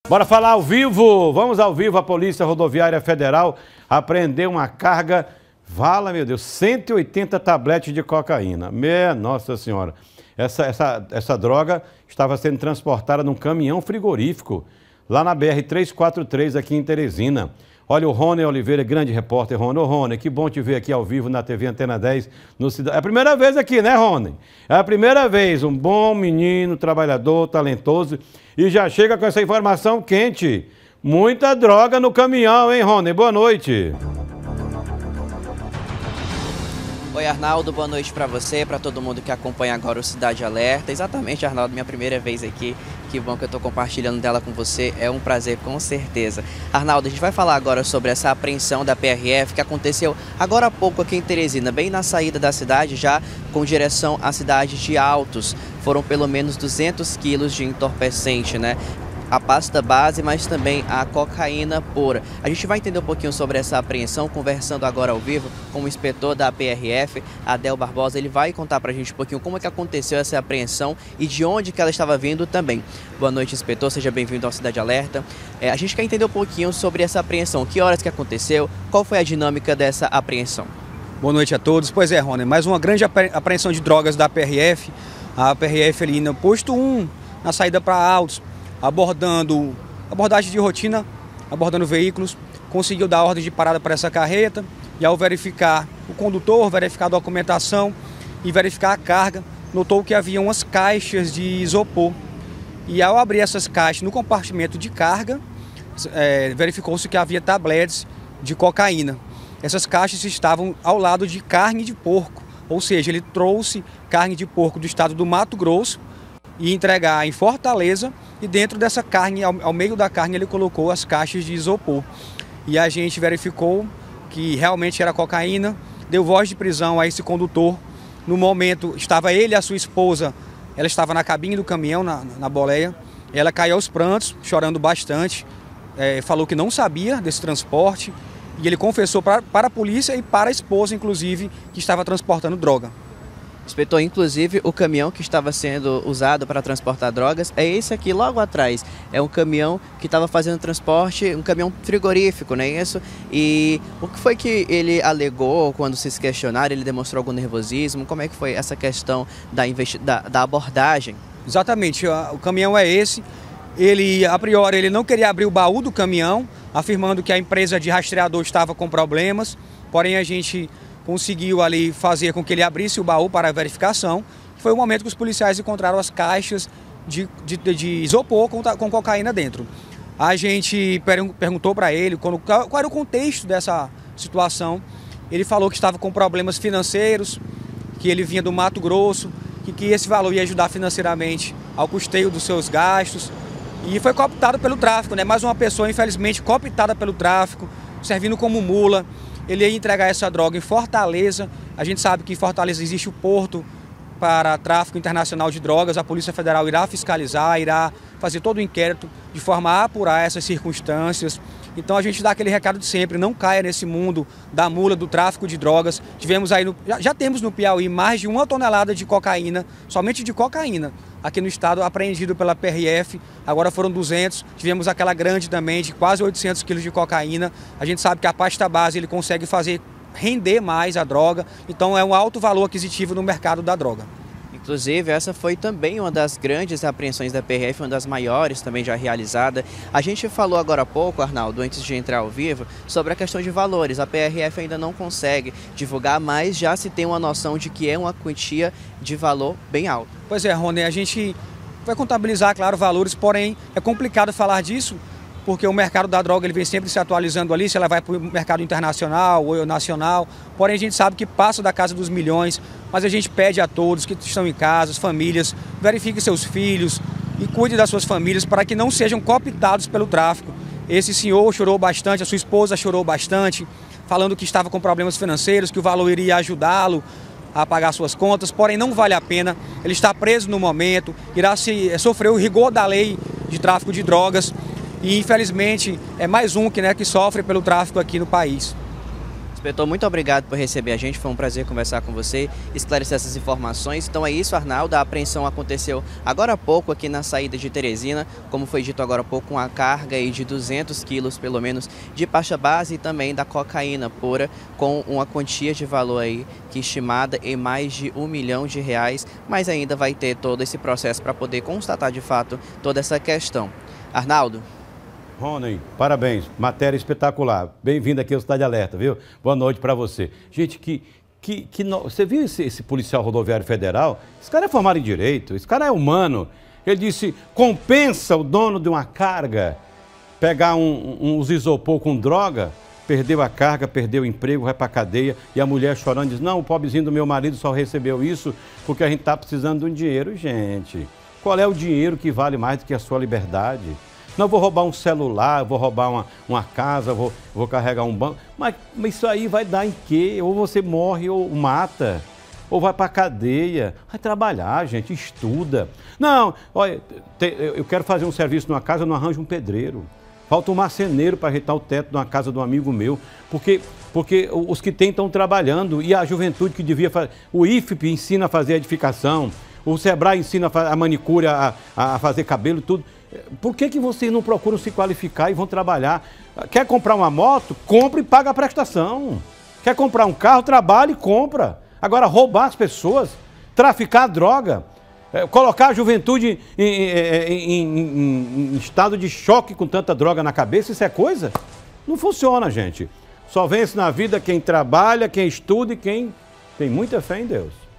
Bora falar ao vivo, vamos ao vivo. A Polícia Rodoviária Federal apreendeu uma carga, vala, meu Deus, 180 tabletes de cocaína. Nossa Senhora, essa droga estava sendo transportada num caminhão frigorífico, lá na BR-343, aqui em Teresina. Olha o Rony Oliveira, grande repórter, Rony. Ô, Rony, que bom te ver aqui ao vivo na TV Antena 10. É a primeira vez aqui, né, Rony? É a primeira vez. Um bom menino, trabalhador, talentoso. E já chega com essa informação quente. Muita droga no caminhão, hein, Rony? Boa noite. Oi, Arnaldo, boa noite para você, para todo mundo que acompanha agora o Cidade Alerta. Exatamente, Arnaldo, minha primeira vez aqui. Que bom que eu estou compartilhando dela com você, é um prazer, com certeza. Arnaldo, a gente vai falar agora sobre essa apreensão da PRF que aconteceu agora há pouco aqui em Teresina, bem na saída da cidade, já com direção à cidade de Altos. Foram pelo menos 200 quilos de entorpecente, né? A pasta base, mas também a cocaína pura. A gente vai entender um pouquinho sobre essa apreensão, conversando agora ao vivo com o inspetor da PRF, Adel Barbosa. Ele vai contar pra gente um pouquinho como é que aconteceu essa apreensão e de onde que ela estava vindo também. Boa noite, inspetor, seja bem-vindo ao Cidade Alerta. A gente quer entender um pouquinho sobre essa apreensão, que horas que aconteceu, qual foi a dinâmica dessa apreensão? Boa noite a todos. Pois é, Rony, mais uma grande apreensão de drogas da PRF. A PRF ali no posto 1, na saída para Altos, abordagem de rotina, abordando veículos, conseguiu dar ordem de parada para essa carreta e ao verificar o condutor, verificar a documentação e verificar a carga, notou que havia umas caixas de isopor. E ao abrir essas caixas no compartimento de carga, verificou-se que havia tabletes de cocaína. Essas caixas estavam ao lado de carne de porco, ou seja, ele trouxe carne de porco do estado do Mato Grosso e entregar em Fortaleza, e dentro dessa carne, ao meio da carne, ele colocou as caixas de isopor. E a gente verificou que realmente era cocaína, deu voz de prisão a esse condutor. No momento, estava ele e a sua esposa, ela estava na cabine do caminhão, na boleia. Ela caiu aos prantos, chorando bastante, falou que não sabia desse transporte, e ele confessou para a polícia e para a esposa, inclusive, que estava transportando droga. Inspetor, inclusive, o caminhão que estava sendo usado para transportar drogas é esse aqui logo atrás. É um caminhão que estava fazendo transporte, um caminhão frigorífico, não é isso? E o que foi que ele alegou quando se questionaram? Ele demonstrou algum nervosismo? Como é que foi essa questão da abordagem? Exatamente, o caminhão é esse. Ele, a priori, ele não queria abrir o baú do caminhão, afirmando que a empresa de rastreador estava com problemas, porém a gente conseguiu ali fazer com que ele abrisse o baú para a verificação. Foi o momento que os policiais encontraram as caixas de isopor com cocaína dentro. A gente perguntou para ele qual era o contexto dessa situação. Ele falou que estava com problemas financeiros, que ele vinha do Mato Grosso, que esse valor ia ajudar financeiramente ao custeio dos seus gastos. E foi cooptado pelo tráfico, né? Mais uma pessoa, infelizmente, cooptada pelo tráfico, servindo como mula. Ele ia entregar essa droga em Fortaleza. A gente sabe que em Fortaleza existe o porto para tráfico internacional de drogas. A Polícia Federal irá fiscalizar, irá fazer todo o inquérito de forma a apurar essas circunstâncias. Então a gente dá aquele recado de sempre, não caia nesse mundo da mula, do tráfico de drogas. Tivemos aí já temos no Piauí mais de 1 tonelada de cocaína, somente de cocaína, aqui no estado, apreendido pela PRF. Agora foram 200, tivemos aquela grande também de quase 800 quilos de cocaína. A gente sabe que a pasta base ele consegue fazer render mais a droga, então é um alto valor aquisitivo no mercado da droga. Inclusive, essa foi também uma das grandes apreensões da PRF, uma das maiores também já realizada. A gente falou agora há pouco, Arnaldo, antes de entrar ao vivo, sobre a questão de valores. A PRF ainda não consegue divulgar, mas já se tem uma noção de que é uma quantia de valor bem alto. Pois é, Rony, a gente vai contabilizar, claro, valores, porém é complicado falar disso, porque o mercado da droga ele vem sempre se atualizando ali, se ela vai para o mercado internacional ou nacional, porém a gente sabe que passa da casa dos milhões, mas a gente pede a todos que estão em casa, as famílias, verifiquem seus filhos e cuide das suas famílias para que não sejam cooptados pelo tráfico. Esse senhor chorou bastante, a sua esposa chorou bastante, falando que estava com problemas financeiros, que o valor iria ajudá-lo a pagar suas contas, porém não vale a pena, ele está preso no momento, irá sofrer o rigor da lei de tráfico de drogas. E infelizmente é mais um que sofre pelo tráfico aqui no país. Inspetor, muito obrigado por receber a gente, foi um prazer conversar com você, esclarecer essas informações. Então é isso, Arnaldo, a apreensão aconteceu agora há pouco aqui na saída de Teresina, como foi dito agora há pouco, uma carga aí de 200 quilos, pelo menos, de pasta base e também da cocaína pura, com uma quantia de valor aí que estimada em mais de R$1 milhão, mas ainda vai ter todo esse processo para poder constatar de fato toda essa questão. Arnaldo. Rony, parabéns, matéria espetacular. Bem-vindo aqui ao Cidade Alerta, viu? Boa noite para você. Gente, você viu esse policial rodoviário federal? Esse cara é formado em direito, esse cara é humano. Ele disse, compensa o dono de uma carga pegar uns isopor com droga, perdeu a carga, perdeu o emprego, vai para a cadeia, e a mulher chorando diz, não, o pobrezinho do meu marido só recebeu isso porque a gente está precisando de um dinheiro. Gente, qual é o dinheiro que vale mais do que a sua liberdade? Não, vou roubar um celular, vou roubar uma casa, vou carregar um banco. Mas isso aí vai dar em quê? Ou você morre ou mata, ou vai para a cadeia. Vai trabalhar, gente, estuda. Não, olha, eu quero fazer um serviço numa casa, eu não arranjo um pedreiro. Falta um marceneiro para ajeitar o teto de uma casa de um amigo meu, porque os que têm estão trabalhando e a juventude que devia fazer. O IFP ensina a fazer a edificação, o Sebrae ensina a manicure, a fazer cabelo, tudo. Por que vocês não procuram se qualificar e vão trabalhar? Quer comprar uma moto? Compra e paga a prestação. Quer comprar um carro? Trabalha e compra. Agora, roubar as pessoas, traficar droga, colocar a juventude em estado de choque com tanta droga na cabeça, isso é coisa? Não funciona, gente. Só vence na vida quem trabalha, quem estuda e quem tem muita fé em Deus.